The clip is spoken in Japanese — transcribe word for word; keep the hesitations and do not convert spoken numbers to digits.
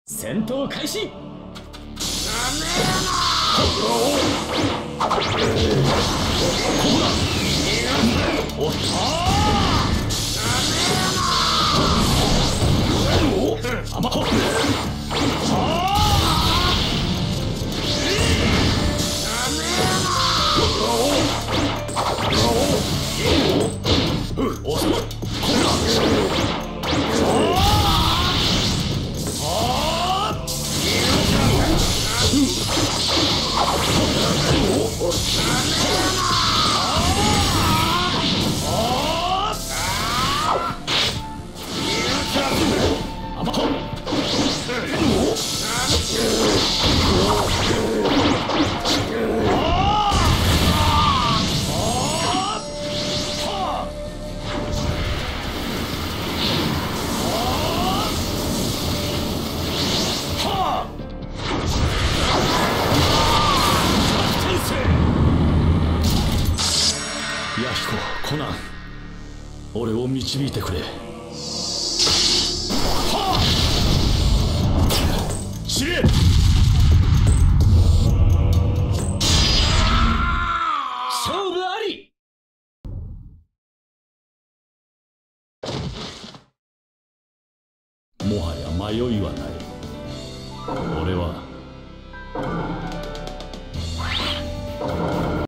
戦闘開始。おっとー、甘こコナン、俺を導いてくれ。はあ、知れ。勝負あり。もはや迷いはない。俺は